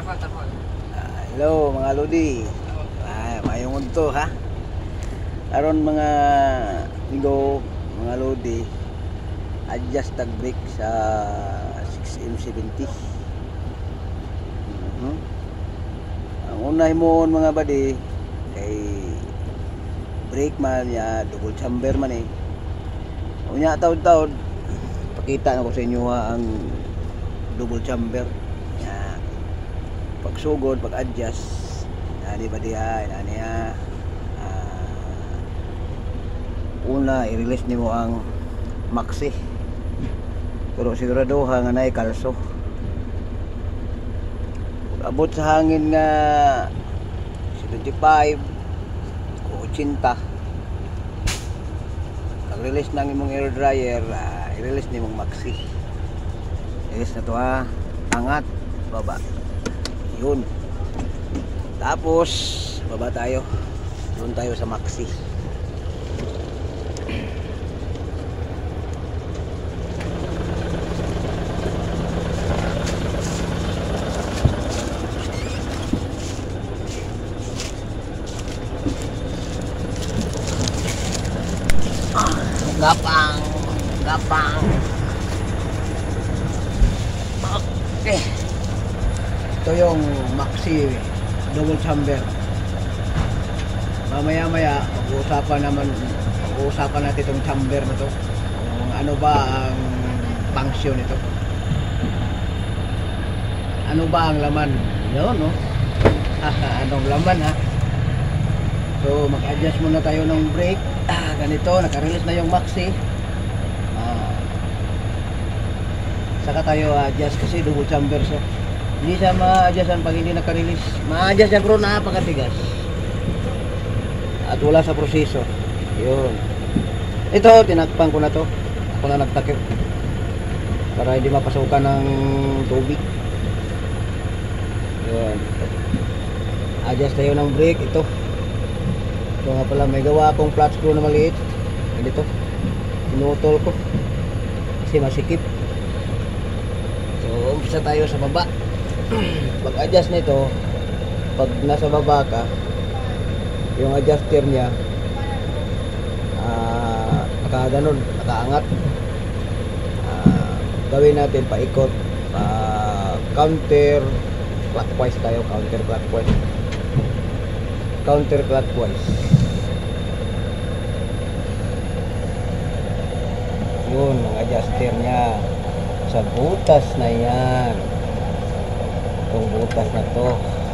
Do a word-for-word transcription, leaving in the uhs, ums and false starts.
Tapal, tapal. Ah, hello mga Lodi. Ah, mayong unto ha. Aron mga ligo, mga Lodi. Adjust tag brake sa six M seventy. Mhm. Ang una himoon mga badi kay brake man ya double chamber man eh. Unya taod-taod pakita na ko sa inyo ha, ang double chamber. Ya. Pagsugod, pag-adjust, ani ba diha, ani ha. Uh, una i-release nimo ang maxi. Pero siguraduha nga nay kalso. Abot sa hangin nga seventy-five o eighty. Kag-release ng imong air dryer, uh, i-release nimong maxi. Release na to ha. Angat, baba. Yun. Tapos baba tayo. Doon tayo sa maxi. Gapang, gapang. Okay. Ito yung maxi double chamber. Mamaya-maya pag-uusapan naman, pag-uusapan natin itong chamber na to. Kung ano ba ang function nito. Ano ba ang laman? Yun, no? Anong laman, ha? So, mag-adjust muna tayo ng brake. Ah, ganito, naka-release na yung maxi. Ah, saka tayo adjust kasi double chamber siya. Hindi siya ma-adjustan pag hindi naka-release. Ma-adjust yan pero napakatigas. At wala sa proseso. Yun. Ito, tinakpan ko na to. Ako na nagtakip. Para hindi mapasukan ng tubig. Yun. Adjust tayo ng brake. Ito. Ito nga pala, may gawa akong flat screw na maliit. Ganito. Pinutol ko. Kasi masikip. So, umpisa tayo sa baba. Pag-adjust nito, pag nasa baba ka, yung adjuster niya uh, nakaganon, nakaangat. Uh, gawin natin paikot, pa counter clockwise tayo, counter clockwise. Counter clockwise. Yun, ang adjuster niya sa butas na yan. Itong butas na to